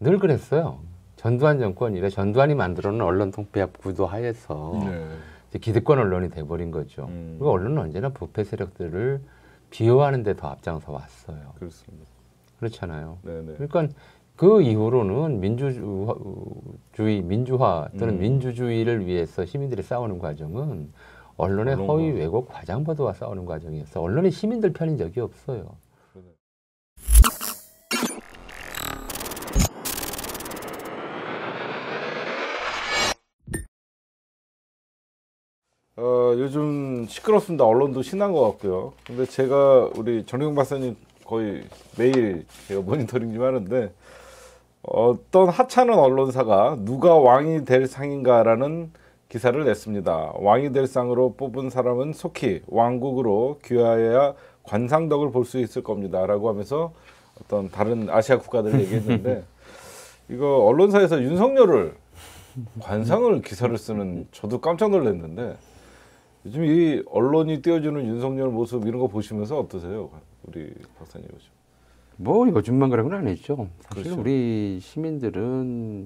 늘 그랬어요. 전두환 정권이래. 전두환이 만들어놓은 언론 통폐합 구도 하에서 이제 기득권 언론이 돼버린 거죠. 그리고 언론은 언제나 부패 세력들을 비호하는 데 더 앞장서 왔어요. 그렇습니다. 그렇잖아요. 네네. 그러니까 그 이후로는 민주화 또는 민주주의를 위해서 시민들이 싸우는 과정은 언론의 허위 왜곡 과장 보도와 싸우는 과정이었어. 언론이 시민들 편인 적이 없어요. 요즘 시끄럽습니다. 언론도 신난 것 같고요. 근데 제가 우리 전희경 박사님 거의 매일 제가 모니터링 좀 하는데 어떤 하찮은 언론사가 누가 왕이 될 상인가라는 기사를 냈습니다. 왕이 될 상으로 뽑은 사람은 속히 왕국으로 귀화해야 관상덕을 볼 수 있을 겁니다. 라고 하면서 어떤 다른 아시아 국가들 얘기했는데 이거 언론사에서 윤석열을 관상을 기사를 쓰는 저도 깜짝 놀랐는데 요즘 이 언론이 띄워주는 윤석열 모습 이런 거 보시면서 어떠세요? 우리 박사님 요즘. 뭐 요즘만 그런 건 아니죠. 사실 그렇죠. 우리 시민들은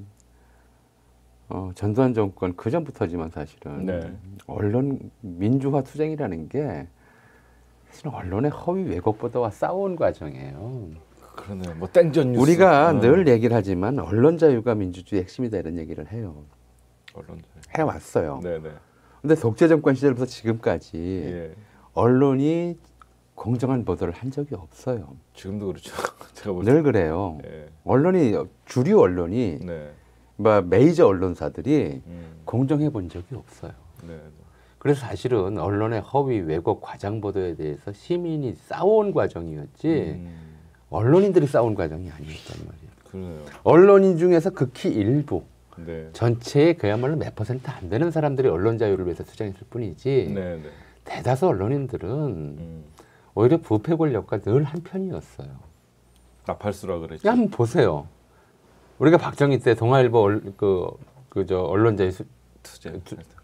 전두환 정권 그 전부터지만 사실은 네. 언론 민주화 투쟁이라는 게 사실은 언론의 허위 왜곡 보도와 싸운 과정이에요. 그러네요. 뭐 땡전 뉴스. 우리가 늘 얘기를 하지만 언론 자유가 민주주의 핵심이다 이런 얘기를 해요. 언론 해왔어요. 네네. 근데 독재 정권 시절부터 지금까지 예. 언론이 공정한 보도를 한 적이 없어요. 지금도 그렇죠. 제가 늘 그래요. 예. 언론이 주류 언론이 네. 메이저 언론사들이 공정해 본 적이 없어요. 네. 그래서 사실은 언론의 허위 왜곡 과장 보도에 대해서 시민이 싸운 과정이었지 언론인들이 싸운 과정이 아니었단 말이에요. 그러네요. 언론인 중에서 극히 일부 네. 전체의 그야말로 몇 퍼센트 안 되는 사람들이 언론 자유를 위해서 투쟁했을 뿐이지 네. 네. 대다수 언론인들은 오히려 부패 권력과 늘 한편이었어요. 나팔수라 그랬죠. 한번 보세요. 우리가 박정희 때 동아일보 언론자유 투쟁.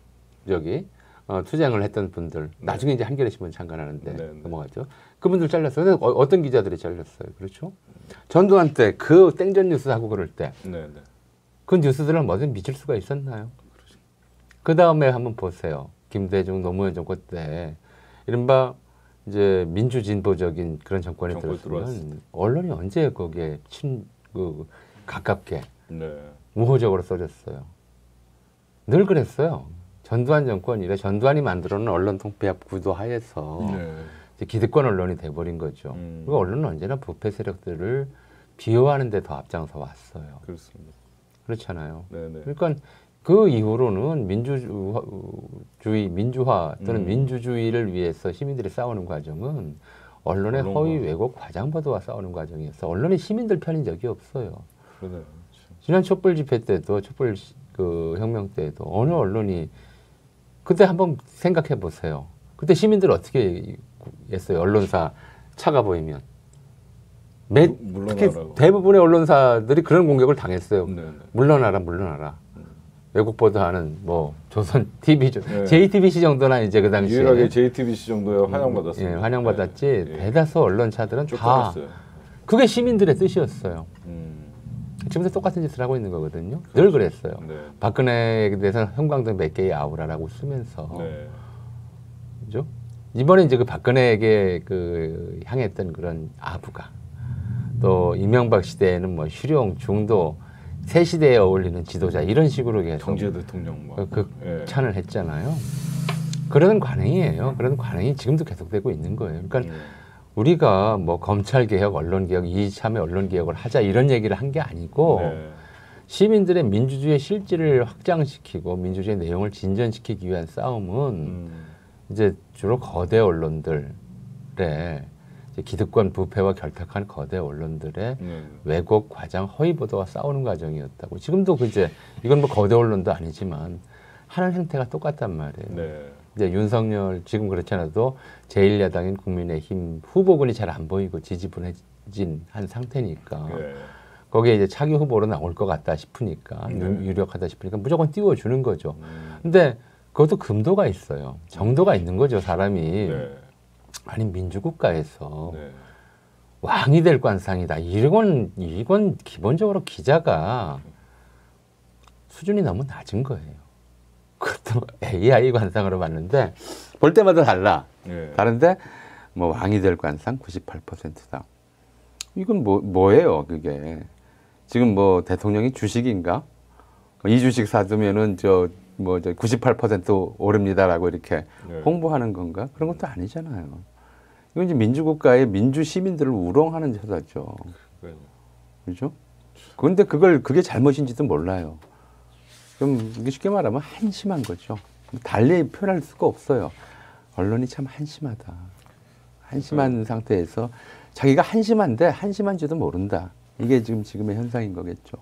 투쟁을 했던 분들 나중에 이제 한겨레 신문 창간하는데 네. 넘어갔죠. 그분들 잘렸어요. 어떤 기자들이 잘렸어요. 그렇죠? 전두환 때 그 땡전 뉴스 하고 그럴 때 그 뉴스들을 뭐든 믿을 수가 있었나요? 그 다음에 한번 보세요. 김대중 노무현 정권 때 이른바 이제 민주진보적인 그런 정권이 들었으면 언론이 언제 거기에 가깝게 우호적으로 써졌어요. 늘 그랬어요. 전두환 정권이래. 전두환이 만들어놓은 언론 통폐합 구도 하에서 이제 기득권 언론이 돼버린 거죠. 그리고 언론은 언제나 부패 세력들을 비호하는 데 더 앞장서 왔어요. 그렇습니다. 그렇잖아요. 네네. 그러니까 그 이후로는 민주화 또는 민주주의를 위해서 시민들이 싸우는 과정은 언론의 허위 왜곡 과장 보도와 싸우는 과정이었어. 언론이 시민들 편인 적이 없어요. 그러네요. 지난 촛불 집회 때도 촛불 혁명 때도 어느 언론이 그때 한번 생각해 보세요. 그때 시민들 어떻게 했어요? 언론사 차가 보이면 특히 대부분의 언론사들이 그런 공격을 당했어요. 물러나라. 외국 보도하는 뭐 조선 TV, JTBC 정도나 이제 그 당시에 유일하게 JTBC 정도에 환영받았어요. 예, 환영받았지. 대다수 언론사들은 다 그게 시민들의 뜻이었어요. 지금도 똑같은 짓을 하고 있는 거거든요. 늘 그랬어요. 박근혜에 대해서는 형광등 몇 개의 아우라라고 쓰면서 그죠? 이번에 이제 그 박근혜에게 향했던 그런 아부가 또 이명박 시대에는 뭐 실용, 중도 새 시대에 어울리는 지도자 이런 식으로 계속 정재 대통령 극찬을 했잖아요. 그런 관행이에요. 그런 관행이 지금도 계속되고 있는 거예요. 그러니까 우리가 뭐 검찰 개혁, 언론 개혁, 이참에 언론 개혁을 하자 이런 얘기를 한 게 아니고 시민들의 민주주의의 실질을 확장시키고 민주주의 내용을 진전시키기 위한 싸움은 이제 주로 거대 언론들의 기득권 부패와 결탁한 거대 언론들의 왜곡, 과장, 허위 보도와 싸우는 과정이었다고. 지금도 이건 뭐 거대 언론도 아니지만 하는 행태가 똑같단 말이에요. 이제 윤석열 지금 그렇지 않아도 제1야당인 국민의힘 후보군이 잘 안 보이고 지지분해진 한 상태니까 거기에 이제 차기 후보로 나올 것 같다 싶으니까 유력하다 싶으니까 무조건 띄워주는 거죠. 근데 그것도 금도가 있어요. 정도가 있는 거죠. 사람이. 아니 민주국가에서 왕이 될 관상이다. 이건 기본적으로 기자가 수준이 너무 낮은 거예요. 그것도 AI 관상으로 봤는데 볼 때마다 달라. 예. 다른데 뭐 왕이 될 관상 98%다. 이건 뭐예요, 그게? 지금 뭐 대통령이 주식인가? 이 주식 사두면은 저 98% 오릅니다라고 이렇게 네. 홍보하는 건가? 그런 것도 아니잖아요. 이건 이제 민주국가의 민주 시민들을 우롱하는 자사죠. 그렇죠? 그런데 그게 잘못인지도 몰라요. 좀 쉽게 말하면 한심한 거죠. 달리 표현할 수가 없어요. 언론이 참 한심하다. 한심한 상태에서 자기가 한심한데 한심한지도 모른다. 이게 지금의 현상인 거겠죠.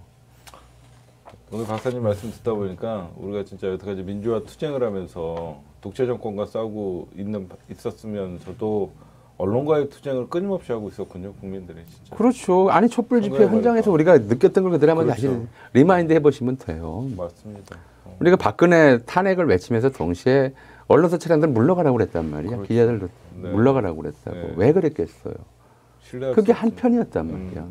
오늘 박사님 말씀 듣다 보니까 우리가 진짜 여태까지 민주화 투쟁을 하면서 독재 정권과 싸우고 있었으면서도 언론과의 투쟁을 끊임없이 하고 있었군요, 국민들이 진짜. 그렇죠. 아니 촛불 집회 현장에서 우리가 느꼈던 걸 그대로 한번 그렇죠. 다시 리마인드 해보시면 돼요. 맞습니다. 우리가 박근혜 탄핵을 외치면서 동시에 언론사 차량들 물러가라고 그랬단 말이야. 그렇죠. 기자들 네. 물러가라고 그랬다고. 네. 왜 그랬겠어요? 그게 한편이었단 말이야.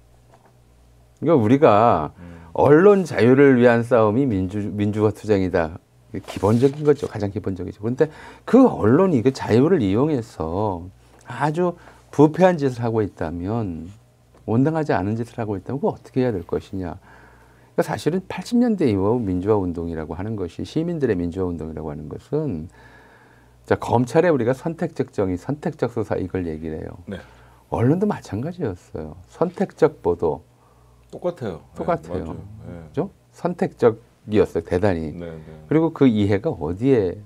그러니까 우리가 언론 자유를 위한 싸움이 민주화 투쟁이다. 기본적인 거죠. 가장 기본적이죠. 그런데 그 언론이 그 자유를 이용해서 아주 부패한 짓을 하고 있다면, 온당하지 않은 짓을 하고 있다면 그거 어떻게 해야 될 것이냐. 그러니까 사실은 80년대 이후 민주화 운동이라고 하는 것이, 시민들의 민주화 운동이라고 하는 것은, 자, 검찰에 우리가 선택적 정의, 선택적 수사 이걸 얘기를 해요. 네. 언론도 마찬가지였어요. 선택적 보도. 똑같아요. 똑같아요. 네, 네. 그죠? 선택적이었어요. 대단히. 네, 네. 그리고 그 이해가 어디에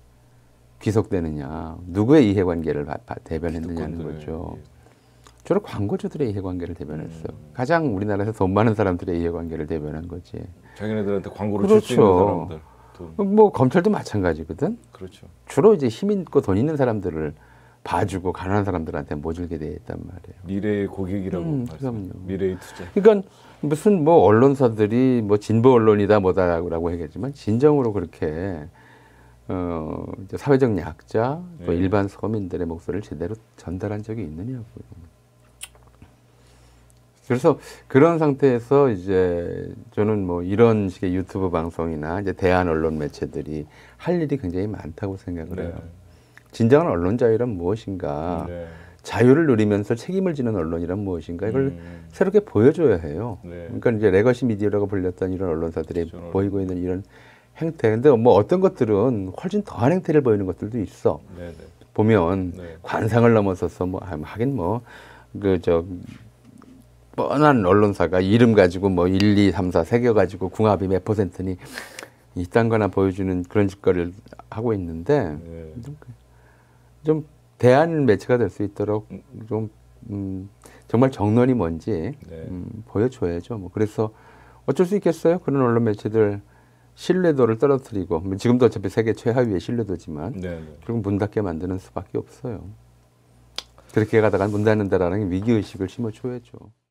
귀속되느냐. 누구의 이해관계를 대변했느냐는 거죠. 주로 광고주들의 이해관계를 대변했어요. 가장 우리나라에서 돈 많은 사람들의 이해관계를 대변한 거지. 자기네들한테 광고를 줄 수 있는 사람들. 뭐 검찰도 마찬가지거든. 그렇죠. 주로 이제 힘 있고 돈 있는 사람들을 봐주고 가난한 사람들한테 모질게 돼 있단 말이에요. 미래의 고객이라고 그럼요. 미래의 투자. 그러니까 무슨 뭐 언론사들이 뭐 진보 언론이다 뭐다라고 하겠지만 진정으로 그렇게 이제 사회적 약자 또 네. 일반 서민들의 목소리를 제대로 전달한 적이 있느냐고요. 그래서 그런 상태에서 이제 저는 뭐 이런 식의 유튜브 방송이나 이제 대한 언론 매체들이 할 일이 굉장히 많다고 생각을 해요. 진정한 언론 자유란 무엇인가? 네. 자유를 누리면서 책임을 지는 언론이란 무엇인가? 이걸 새롭게 보여줘야 해요. 네. 그러니까 이제 레거시 미디어라고 불렸던 이런 언론사들이 보이고 있는 이런 행태. 근데 뭐 어떤 것들은 훨씬 더한 행태를 보이는 것들도 있어. 네, 네. 보면 네. 관상을 넘어서서 뭐 하긴 뭐 뻔한 언론사가 이름 가지고 뭐 1, 2, 3, 4 새겨 가지고 궁합이 몇 %니 이딴 거나 보여주는 그런 짓거리를 하고 있는데 네. 좀 대안 매체가 될 수 있도록 좀 정말 정론이 뭔지 네. 보여줘야죠. 뭐 그래서 어쩔 수 있겠어요? 그런 언론 매체들 신뢰도를 떨어뜨리고 지금도 어차피 세계 최하위의 신뢰도지만 네, 네. 그리고 문 닫게 만드는 수밖에 없어요. 그렇게 가다가 문 닫는다라는 위기의식을 심어줘야죠.